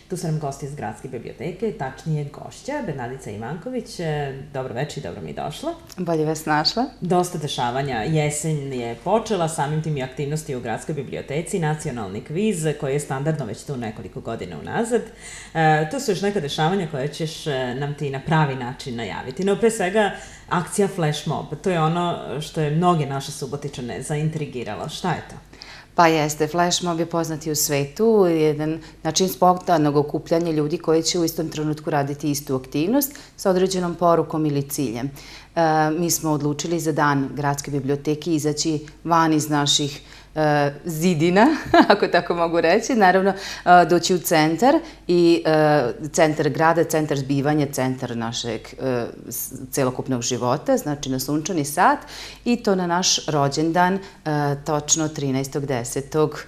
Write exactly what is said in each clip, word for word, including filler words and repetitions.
Tu su nam gosti iz Gradske biblioteke, tačnije gošća, Bernardica Ivanković. Dobro večer i dobro mi došla. Bolje vas našla. Dosta dešavanja. Jesen je počela, samim tim i aktivnosti u Gradskoj biblioteci, nacionalni kviz koji je standardno već tu nekoliko godina unazad. E, to su još neka dešavanja koje ćeš nam ti na pravi način najaviti. No, pre svega, akcija Flash Mob. To je ono što je mnoge naše Subotičane zaintrigiralo. Šta je to? Pa jeste, Flash Mob je poznati u svetu, jedan način spontanog okupljanja ljudi koji će u istom trenutku raditi istu aktivnost sa određenom porukom ili ciljem. Mi smo odlučili za dan Gradske biblioteke izaći van iz naših zidina, ako tako mogu reći, naravno doći u centar i centar grada, centar zbivanja, centar našeg celokupnog života, znači na Sunčani sat, i to na naš rođendan, točno trinaestog desetog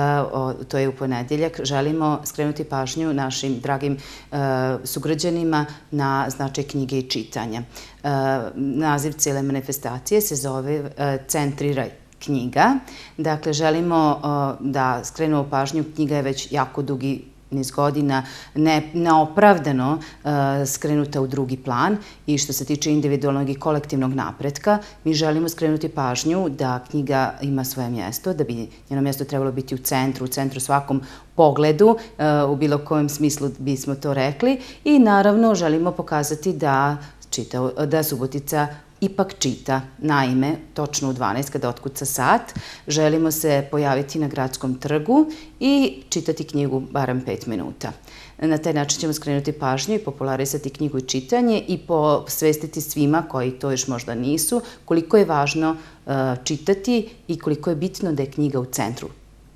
to je u ponedeljak. Želimo skrenuti pažnju našim dragim sugrađanima na značaj knjige i čitanja. Naziv cijele manifestacije se zove Centriraj knjiga. Dakle, želimo da skrenemo pažnju, knjiga je već jako dugi niz godina neopravdano skrenuta u drugi plan i što se tiče individualnog i kolektivnog napretka, mi želimo skrenuti pažnju da knjiga ima svoje mjesto, da bi njeno mjesto trebalo biti u centru, u centru svakom pogledu, u bilo kojem smislu bismo to rekli, i naravno želimo pokazati da da Subotica ipak čita. Naime, točno u dvanaest kada otkuca sat, želimo se pojaviti na Gradskom trgu i čitati knjigu barem pet minuta. Na taj način ćemo skrenuti pažnju i popularisati knjigu i čitanje i posvestiti svima koji to još možda nisu koliko je važno čitati i koliko je bitno da je knjiga u centru.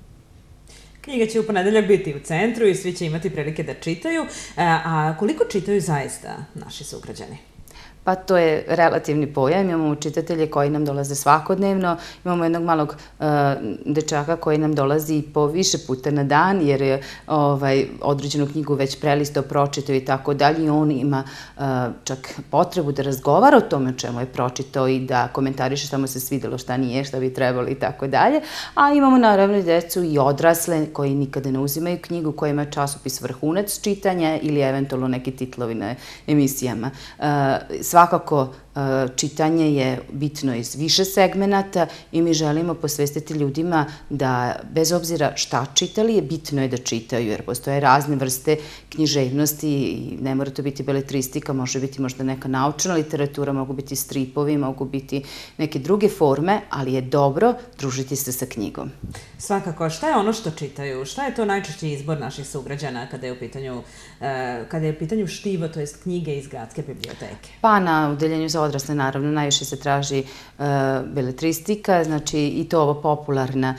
Knjiga će u ponedeljak biti u centru i svi će imati prilike da čitaju. A koliko čitaju zaista naši sugrađani? Pa to je relativni pojam. Imamo čitatelje koji nam dolaze svakodnevno, imamo jednog malog dečaka koji nam dolazi po više puta na dan, jer je određenu knjigu već prelistao, pročitao i tako dalje, i on ima čak potrebu da razgovara o tome o čemu je pročitao i da komentariše šta mu se svidelo, šta nije, šta bi trebalo i tako dalje. A imamo naravno i decu i odrasle koji nikada ne uzimaju knjigu, koji ima časopis vrhunac čitanja ili eventualno neki titlovi na emisijama. Svakako, čitanje je bitno iz više segmenata i mi želimo posvestiti ljudima da, bez obzira šta čitali, je bitno je da čitaju, jer postoje razne vrste književnosti i ne mora to biti beletristika, može biti možda neka naučna literatura, mogu biti stripovi, mogu biti neke druge forme, ali je dobro družiti se sa knjigom. Svakako, šta je ono što čitaju? Šta je to najčešći izbor naših sugrađana kada je u pitanju, kada je u pitanju štivo, to jest knjige iz Gradske biblioteke? Pa na udeljenju za odrasle, naravno, najviše se traži beletristika, znači i to ovo popularna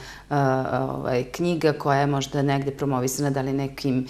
knjiga koja je možda negde promovisana, da li nekim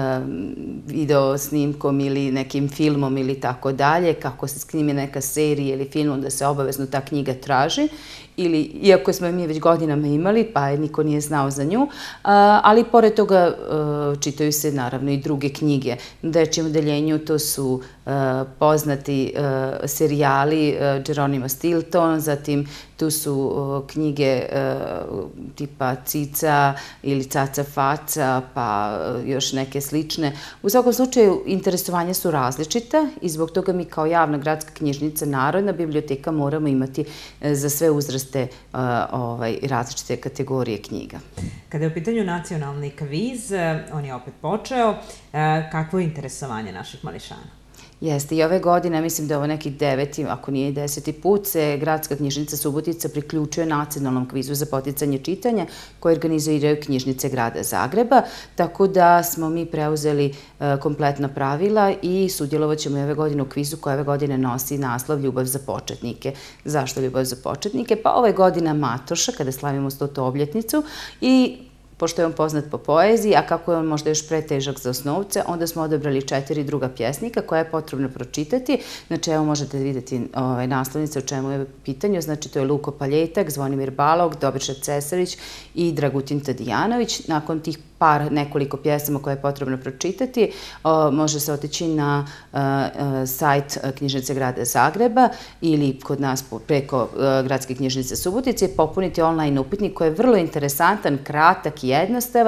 video snimkom ili nekim filmom ili tako dalje, kako se snimi neka serija ili film, onda se obavezno ta knjiga traži. Ili, iako smo je mi već godinama imali, pa niko nije znao za nju, ali pored toga čitaju se naravno i druge knjige. Na dečijem odeljenju to su poznati serijali Geronimo Stilton, zatim tu su knjige tipa Cica ili Caca Faca, pa još neke slične. U svakom slučaju, interesovanja su različita i zbog toga mi kao javna gradska knjižnica, Narodna biblioteka, moramo imati za sve uzraste različite kategorije knjiga. Kada je u pitanju nacionalni kviz, on je opet počeo. Kakvo je interesovanje naših mališana? Jeste, i ove godine, mislim da je ovo neki deveti, ako nije i deseti put, se Gradska knjižnica Subotica priključuje nacionalnom kvizu za poticanje čitanja koje organizuju knjižnice grada Zagreba, tako da smo mi preuzeli kompletna pravila i sudjelovat ćemo i ove godine u kvizu koja ove godine nosi naslov Ljubav za početnike. Zašto Ljubav za početnike? Pa ove godina Matoša, kada slavimo stotu obljetnicu, i pošto je on poznat po poeziji, a kako je on možda još pretežak za osnovce, onda smo odabrali četiri druga pjesnika koja je potrebno pročitati. Znači, evo možete vidjeti naslovnice o čemu je pitanju. Znači, to je Luko Paljetak, Zvonimir Balog, Dobriša Cesarić i Dragutin Tadijanović. Nakon tih par nekoliko pjesama koje je potrebno pročitati, može se otići na sajt Knjižnice grada Zagreba ili kod nas preko Gradske knjižnice Subotice i popuniti online upitnik koji je vrlo interesantan, kratak i jednostavan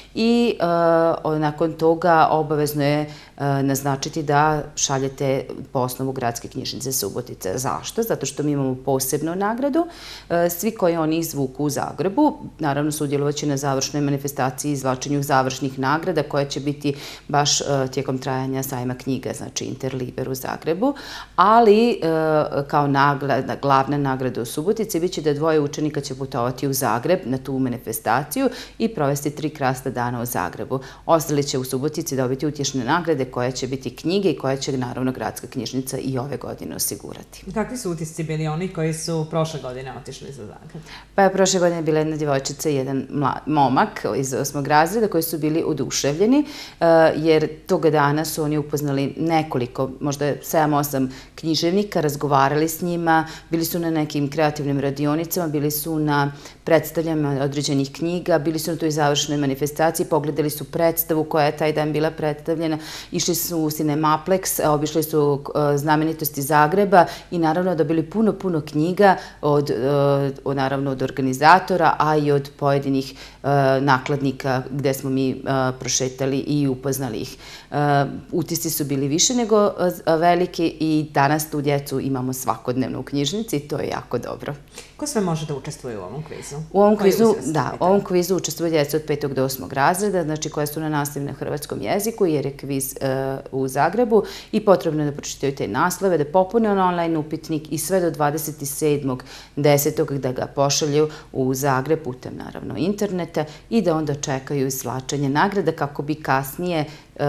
i nakon toga obavezno je naznačiti da šaljete po osnovu Gradske knjižnice Subotice. Zašto? Zato što mi imamo posebnu nagradu. Svi koji oni izvuku u Zagrebu, naravno sudjelovaće na završnoj manifestaciji i izvlačenju završnih nagrada koja će biti baš tijekom trajanja sajma knjiga, znači Interliber u Zagrebu, ali kao glavna nagrada u Subotici bit će da dvoje učenika će putovati u Zagreb na tu manifestaciju i provesti tri krasna dana u Zagrebu. Ostali će u Subotici dobiti utješne nagrade koje će biti knjige i koje će naravno Gradska knjižnica i ove godine osigurati. Kakvi su utisci bili oni koji su prošle godine otišli za Zagreb? Pa je prošle godine bila jedna djevojčica i jedan momak iz osmog razreda koji su bili oduševljeni, jer toga dana su oni upoznali nekoliko, možda sedam osam književnika, razgovarali s njima, bili su na nekim kreativnim radionicama, bili su na predstavljanju određenih knjiga, bili su na toj završnoj manifestaciji, pogledali su predstavu koja je taj dan bila predstavljena, išli su u Cinemaplex, obišli su znamenitosti Zagreba i naravno dobili puno, puno knjiga od, naravno, od organizatora, a i od pojedinih nakladnika gde smo mi prošetali i upoznali ih. Utisci su bili više nego veliki i danas tu djecu imamo svakodnevno u knjižnici i to je jako dobro. Ko sve može da učestvuje u ovom kvizu? U ovom kvizu, da, u ovom kvizu učestvuje djeca od petog do osmog razreda, znači koja su na nastavi na hrvatskom jeziku, jer je kviz u Zagrebu i potrebno je da pročitaju te naslove, da popune online upitnik i sve do dvadeset sedmog desetog da ga pošalju u Zagreb putem, naravno, interneta i da onda čekaju izvlačenje nagrada kako bi kasnije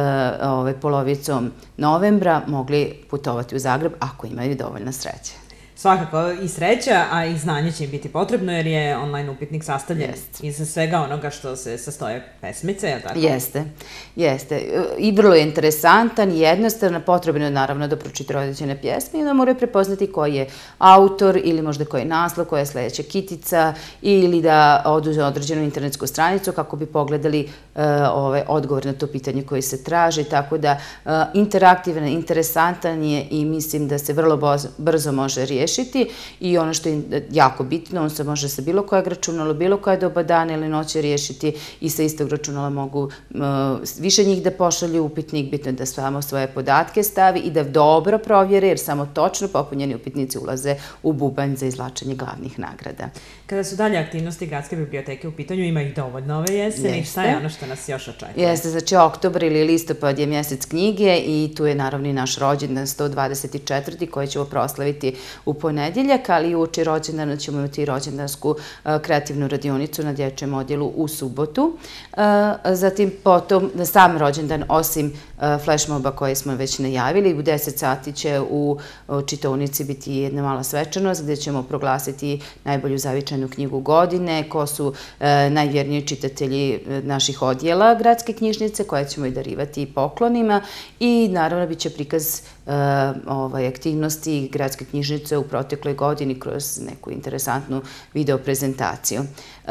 polovicom novembra mogli putovati u Zagreb ako imaju dovoljno sreće. Svakako i sreća, a i znanje će im biti potrebno jer je online upitnik sastavljen iz svega onoga što se sastoje pesmice, je li tako? Jeste, jeste. I vrlo je interesantan, jednostavno, potrebno je naravno da pročitaju određene pjesme i da moraju prepoznati koji je autor ili možda koji je naslov, koja je sledeća kitica ili da odu na određenu internetsku stranicu kako bi pogledali odgovor na to pitanje koje se traži, tako da interaktivan, interesantan je i mislim da se vrlo brzo može riješiti. I ono što je jako bitno, on se može sa bilo kojeg računala, bilo koje doba dana ili noći riješiti i sa istog računala mogu više njih da pošalju upitnik, bitno je da samo svoje podatke stavi i da dobro provjere, jer samo točno popunjeni upitnici ulaze u bubanj za izvlačenje glavnih nagrada. Kada su dalje aktivnosti Gradske biblioteke u pitanju, ima ih dovoljno ove jeseni, šta je ono što nas još očekuje? Jeste, znači oktobar ili listopad je mjesec knjige i tu je naravno i naš rođendan sto dvadeset četvrti koji ćemo proslaviti u ponedjeljak, ali i uoči rođendana ćemo imati rođendansku kreativnu radionicu na dječjem odjelu u subotu. Zatim potom na sam rođendan, osim flashmoba koje smo već najavili, u deset sati će u čitaonici biti jedna mala svečanost gdje ćemo proglasiti najbolju zavičajnu knjigu godine, ko su najvjerniji čitatelji naših odjela Gradske knjižnice, koje ćemo i darivati poklonima i naravno bit će prikaz aktivnosti Gradske knjižnice u protekloj godini kroz neku interesantnu video prezentaciju.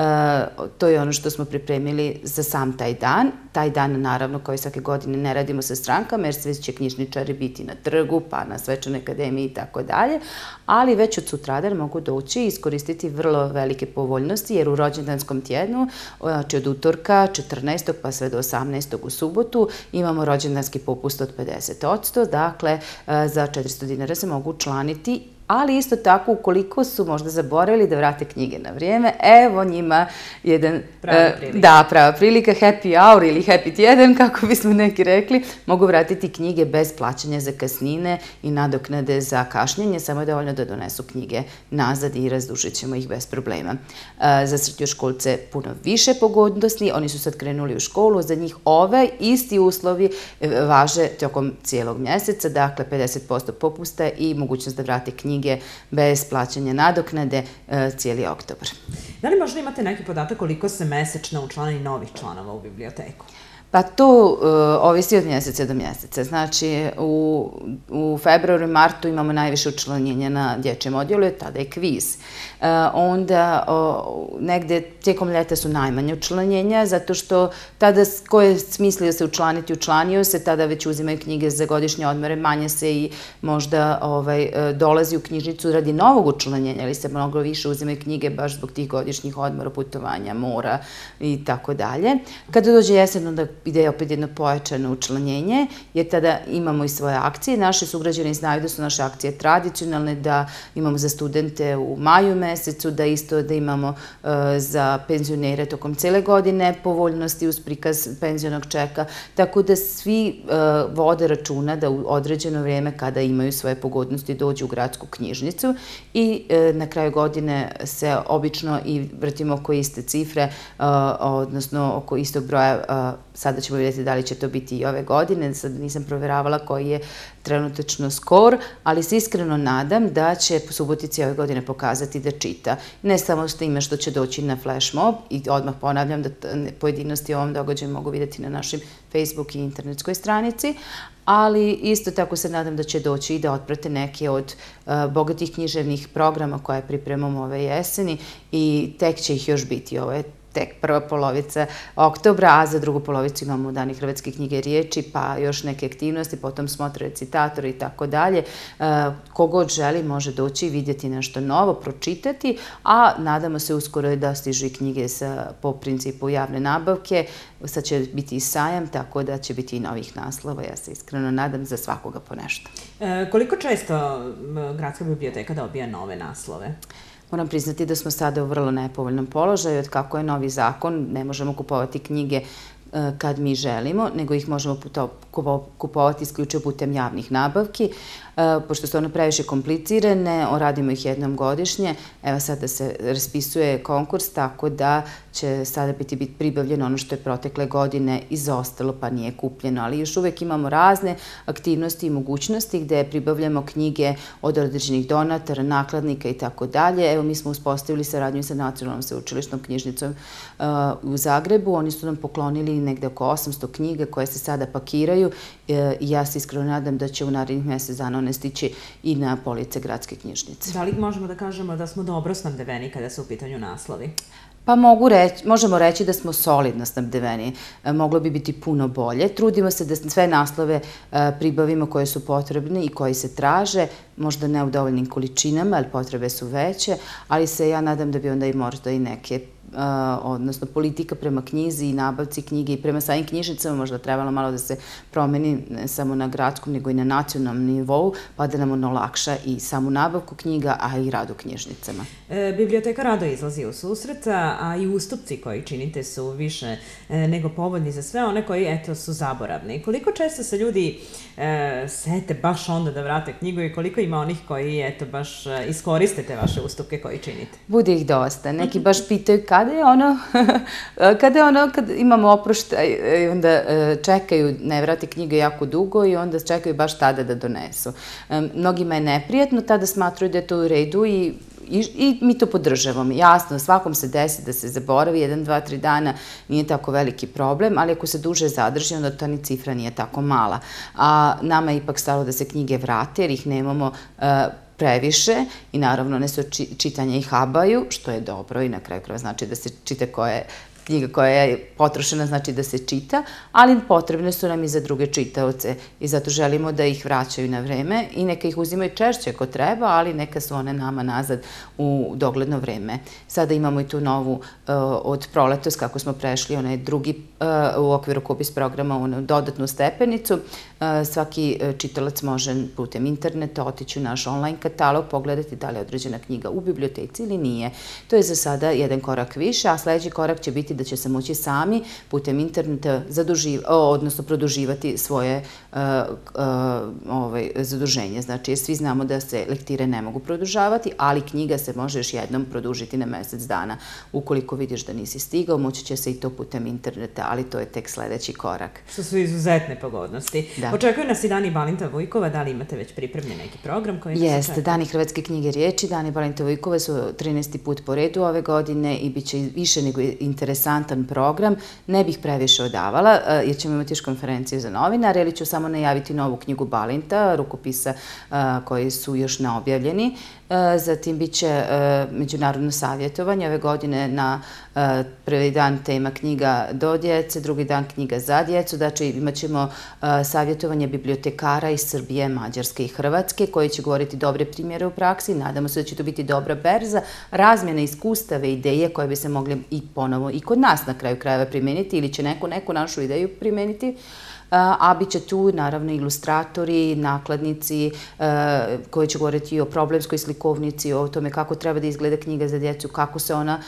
To je ono što smo pripremili za sam taj dan. Taj dan, naravno, kao i svake godine, ne radimo sa strankama, jer sve će knjižničari biti na trgu, pa na Svečanoj akademiji i tako dalje, ali već od sutradan mogu doći i iskoristiti vrlo velike povoljnosti, jer u rođendanskom tjednu, znači od utorka četrnaestog pa sve do osamnaestog u subotu, imamo rođendanski popust od pedeset posto, dakle, za četiristo dinara se mogu učlaniti, ali isto tako ukoliko su možda zaboravili da vrate knjige na vrijeme, evo njima jedan... Prava prilika. Da, prava prilika, happy hour ili happy tjedan, kako bismo neki rekli, mogu vratiti knjige bez plaćanja za kasnine i nadoknade za kašnjenje, samo je dovoljno da donesu knjige nazad i razdužit ćemo ih bez problema. Za srednjoškolce puno više pogodnosti, oni su sad krenuli u školu, za njih ove isti uslovi važe tokom cijelog mjeseca, dakle pedeset posto popusta i mogućnost da vrate knjige bez plaćanja nadoknade cijeli oktobar. Da li možda imate neki podatak koliko se mesečno učlani novih članova u biblioteku? Pa to uh, ovisi od mjeseca do mjeseca. Znači, u, u februaru i martu imamo najviše učlanjenja na dječjem odjelu, tada je kviz. Uh, onda uh, negde tijekom ljeta su najmanje učlanjenja, zato što tada ko je smislio se učlaniti, učlanio se, tada već uzimaju knjige za godišnje odmore, manje se i možda ovaj, uh, dolazi u knjižnicu radi novog učlanjenja, ali se mnogo više uzimaju knjige baš zbog tih godišnjih odmora, putovanja, mora i tako dalje. Kada dođe jesen, onda ide opet jedno pojačano učlanjenje, jer tada imamo i svoje akcije. Naši sugrađani znaju da su naše akcije tradicionalne, da imamo za studente u maju mesecu, da isto da imamo uh, za penzionere tokom cele godine povoljnosti uz prikaz penzionog čeka, tako da svi uh, vode računa da u određeno vrijeme kada imaju svoje pogodnosti dođu u gradsku knjižnicu i uh, na kraju godine se obično i vrtimo oko iste cifre, uh, odnosno oko istog broja. Uh, sada ćemo vidjeti da li će to biti i ove godine, sad nisam provjeravala koji je trenutačno skor, ali se iskreno nadam da će Subotica ove godine pokazati da čita. Ne samo s time što će doći na flash mob, i odmah ponavljam da pojedinosti o ovom događaju mogu vidjeti na našim Facebook i internetskoj stranici, ali isto tako se nadam da će doći i da otprate neke od uh, bogatih književnih programa koje pripremamo ove jeseni i tek će ih još biti. Ovo je tek prva polovica oktobra, a za drugu polovicu imamo Dani hrvatske knjige riječi, pa još neke aktivnosti, potom smotre recitatora i tako dalje. Kogod želi može doći i vidjeti nešto novo, pročitati, a nadamo se uskoro da stižu i knjige sa, po principu javne nabavke. Sad će biti i sajam, tako da će biti i novih naslova. Ja se iskreno nadam za svakoga po nešto. E, koliko često Gradska biblioteka dobija nove naslove? Moram priznati da smo sada u vrlo nepovoljnom položaju, od kako je novi zakon, ne možemo kupovati knjige kad mi želimo, nego ih možemo kupovati isključivo putem javnih nabavki. Pošto su one previše komplicirane, radimo ih jednom godišnje, evo sada se raspisuje konkurs, tako da će sada biti, biti pribavljeno ono što je protekle godine izostalo pa nije kupljeno, ali još uvijek imamo razne aktivnosti i mogućnosti gde pribavljamo knjige od određenih donatora, nakladnika i tako dalje. Evo mi smo uspostavili saradnju sa Nacionalnom sveučilišnom knjižnicom uh, u Zagrebu, oni su nam poklonili negde oko osamsto knjiga koje se sada pakiraju uh, i ja se iskreno nadam da će u narednih mjesec dana one stići i na police gradske knjižnice. Da li možemo da kažemo da smo dobro snabdeveni kada su u pitanju naslovi? Pa mogu reći, možemo reći da smo solidno snabdeveni. Moglo bi biti puno bolje. Trudimo se da sve naslove pribavimo koje su potrebne i koji se traže, možda ne u dovoljnim količinama, ali potrebe su veće, ali se ja nadam da bi onda i možda i neke odnosno politika prema knjizi i nabavci knjige i prema samim knjižnicama možda trebalo malo da se promeni ne samo na gradskom nego i na nacionalnom nivou, pa da nam ono olakša i samu nabavku knjiga, a i rad u knjižnicama. E, biblioteka rado izlazi u susret, a i ustupci koji činite su više e, nego povoljni za sve one koji eto su zaboravni. Koliko često se ljudi e, sete baš onda da vrate knjigu i koliko ima onih koji eto baš iskoriste te vaše ustupke koji činite? Bude ih dosta. Neki baš pitaju kada je ono, kada je ono, kad imamo oproštaj, onda čekaju, ne vrate knjige jako dugo i onda čekaju baš tada da donesu. Mnogima je neprijatno, tada smatruju da je to u redu i I, i mi to podržavamo. Jasno, svakom se desi da se zaboravi, jedan, dva, tri dana nije tako veliki problem, ali ako se duže zadrži, onda ta ni cifra nije tako mala. A nama je ipak stalo da se knjige vrate, jer ih nemamo uh, previše i naravno ne su čitanja i habaju, što je dobro i na kraju krajeva znači da se čita koje knjiga koja je potrošena znači da se čita, ali potrebne su nam i za druge čitaoce i zato želimo da ih vraćaju na vreme i neka ih uzimaju češće ako treba, ali neka su one nama nazad u dogledno vreme. Sada imamo i tu novu uh, od proletos, kako smo prešli, onaj drugi uh, u okviru Kupis programa, onu dodatnu stepenicu. Uh, svaki uh, čitalac može putem interneta otići u naš online katalog, pogledati da li je određena knjiga u biblioteci ili nije. To je za sada jedan korak više, a sljedeći korak će biti da će se moći sami putem interneta odnosno produživati svoje uh, uh, ovaj, zaduženje. Znači, svi znamo da se lektire ne mogu produžavati, ali knjiga se može još jednom produžiti na mjesec dana. Ukoliko vidiš da nisi stigao, moći će se i to putem interneta, ali to je tek sljedeći korak. Što su izuzetne pogodnosti. Da. Očekuju nas i Dani Balinta Vujkova, da li imate već pripremljen neki program koji nas očekuje? Jeste, Dani hrvatske knjige riječi, Dani Balinta Vujkova su trinaesti put po redu ove godine i bit će više nego interesantno interesantan program. Ne bih previše odavala, jer ćemo imati još konferenciju za novinare, ili ću samo najaviti novu knjigu Balinta, rukopisa koji su još neobjavljeni. Zatim bit će međunarodno savjetovanje ove godine na prvi dan tema knjiga do djece, drugi dan knjiga za djecu. Znači imat ćemo savjetovanje bibliotekara iz Srbije, Mađarske i Hrvatske koji će govoriti dobre primjere u praksi. Nadamo se da će to biti dobra berza, razmjena iskustava i ideje koje bi se mogli i ponovo i kod nas na kraju krajeva primeniti ili će neko neku našu ideju primeniti. A bit će tu naravno ilustratori, nakladnici koji će govoriti i o problemskoj slikovnici, o tome kako treba da izgleda knjiga za djecu, kako se ona,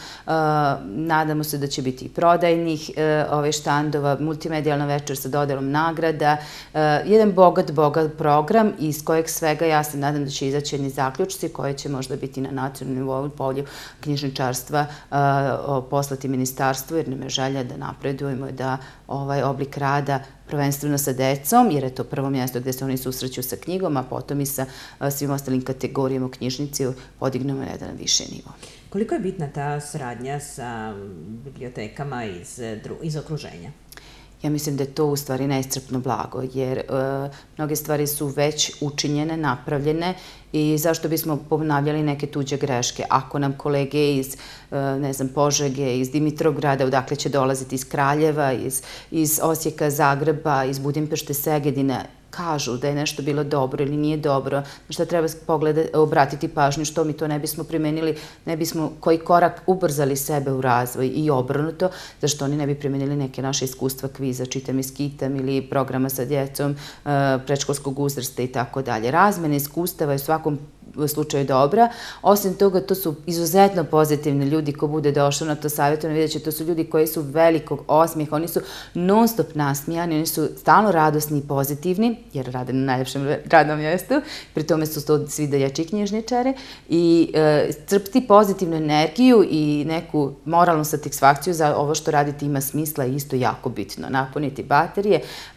nadamo se da će biti i prodajnih štandova, multimedijalna večer sa dodelom nagrada, jedan bogat, bogat program iz kojeg svega ja se nadam da će izaći jedni zaključci koje će možda biti na nacionalnom nivou polju knjižničarstva poslati ministarstvu, jer nam je želja da napredujemo i da ovaj oblik rada prvenstveno sa decom, jer je to prvo mjesto gde se oni susreću sa knjigom, a potom i sa svim ostalim kategorijama u knjižnici podignemo na jedan više nivo. Koliko je bitna ta saradnja sa bibliotekama iz okruženja? Ja mislim da je to u stvari neiscrpno blago, jer mnoge stvari su već učinjene, napravljene i zašto bismo ponavljali neke tuđe greške. Ako nam kolege iz, ne znam, Požege, iz Dimitrovgrada, odakle će dolaziti iz Kraljeva, iz Osijeka, Zagreba, iz Budimpešte, Segedina, kažu da je nešto bilo dobro ili nije dobro, na šta treba obratiti pažnju, što mi to ne bismo primenili, ne bismo koji korak ubrzali sebe u razvoj i obrnuto, zašto oni ne bi primenili neke naše iskustva, kviza, čitam i skitam ili programa sa djecom, predškolskog uzrasta i tako dalje. Razmene iskustava je u svakom slučaju dobra. Osim toga, to su izuzetno pozitivni ljudi ko bude došao na to savjetovanje. Vidjet će, to su ljudi koji su velikog osmijeha, oni su non stop nasmijani, oni su stalno radosni i pozitivni, jer rade na najljepšem radnom mjestu, pri tome su to svi dajači knjižničare, i crpti pozitivnu energiju i neku moralnu satisfakciju za ovo što radite ima smisla i isto jako bitno. Napuniti baterije,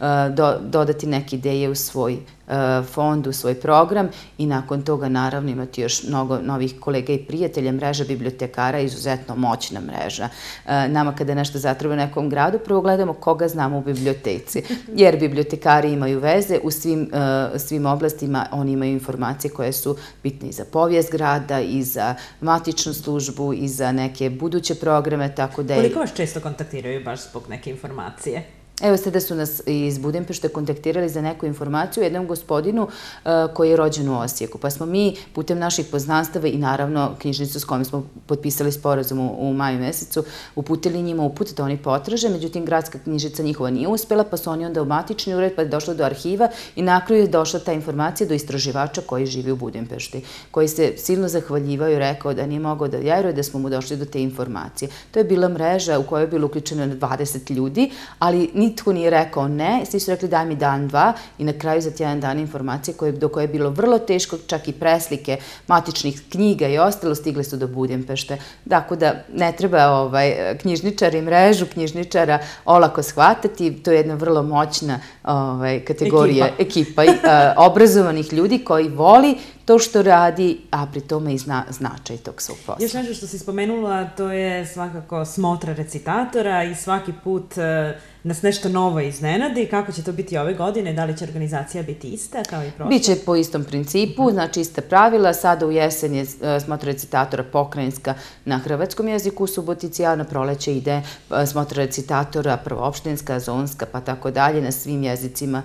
dodati neke ideje u svoj fond, u svoj program i nakon toga naravno imati još mnogo novih kolega i prijatelja. Mreža bibliotekara je izuzetno moćna mreža. Nama kada nešto zatreba u nekom gradu, prvo gledamo koga znamo u biblioteci, jer bibliotekari imaju veze u svim oblastima, oni imaju informacije koje su bitne i za povijest grada, i za matičnu službu, i za neke buduće programe, tako da je... Koliko vas često kontaktiraju baš zbog neke informacije? Evo sada su nas iz Budimpešte kontaktirali za neku informaciju o jednom gospodinu koji je rođen u Osijeku. Pa smo mi putem naših poznanstava i naravno knjižnicu s kojom smo potpisali sporazum u maju mesecu uputili njima uput da oni potraže, međutim gradska knjižnica njihova nije uspela, pa su oni onda u matični ured, pa je došlo do arhiva i na kraju je došla ta informacija do istraživača koji živi u Budimpešti, koji se silno zahvaljivao i rekao da nije mogao da vjeruje da smo mu došli do te informacije. To je bila mreža u kojoj je bilo uključeno dvadeset ljudi, ali nitko nije rekao ne, svi su rekli daj mi dan, dva i na kraju za tjedan dan informacije do koje je bilo vrlo teško, čak i preslike matičnih knjiga i ostalo stigle su do Budimpešte. Tako da ne treba knjižničari, mrežu knjižničara olako shvatati, to je jedna vrlo moćna kategorija, ekipa obrazovanih ljudi koji voli to što radi, a pri tome i značaj tog svog posla. Još nešto što si spomenula, to je svakako smotra recitatora i svaki put nas nešto novo iznenadi. Kako će to biti ove godine? Da li će organizacija biti ista kao i prošle? Biće po istom principu, znači iste pravila. Sada u jesen je smotra recitatora pokrajinska na hrvatskom jeziku u Subotici, a na proleće ide smotra recitatora prvoopštinska, zonska, pa tako dalje, na svim jezicima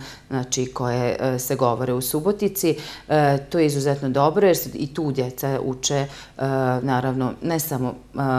koje se govore u Subotici. To je izuzetno dobro jer i tu djeca uče, naravno, ne samo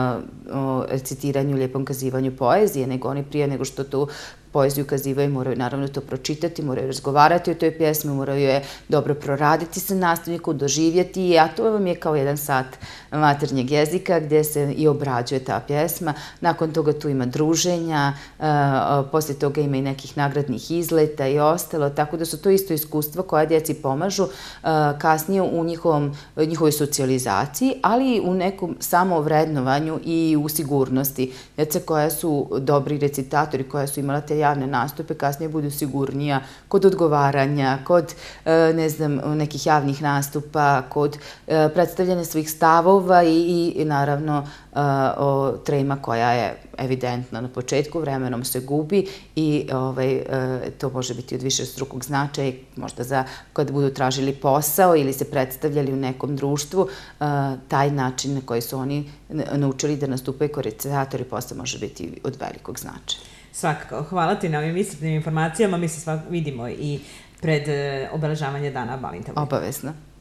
o recitiranju, lijepom kazivanju poezije, nego oni prije nego što tu poeziju kazivaju, moraju naravno to pročitati, moraju razgovarati o toj pjesmi, moraju je dobro proraditi sa nastavnikom, doživjeti je, a to vam je kao jedan sat maternjeg jezika gdje se i obrađuje ta pjesma. Nakon toga tu ima druženja, poslije toga ima i nekih nagradnih izleta i ostalo, tako da su to isto iskustva koja djeci pomažu kasnije u njihovoj socijalizaciji, ali i u nekom samovrednovanju i u sigurnosti. Djeca koja su dobri recitatori, koja su imala te javne nastupe kasnije budu sigurnija kod odgovaranja, kod, ne znam, nekih javnih nastupa, kod predstavljanja svih stavova i, i naravno o trema koja je evidentna na početku, vremenom se gubi i ovaj, to može biti od više strukog značaja, možda za kad budu tražili posao ili se predstavljali u nekom društvu, taj način na koji su oni naučili da nastupaju kao recitatori posle može biti od velikog značaja. Svakako. Hvala ti na ovim iscrpnim informacijama. Mi se vidimo i pred obeležavanje Dana Balintavoj. Obavezno.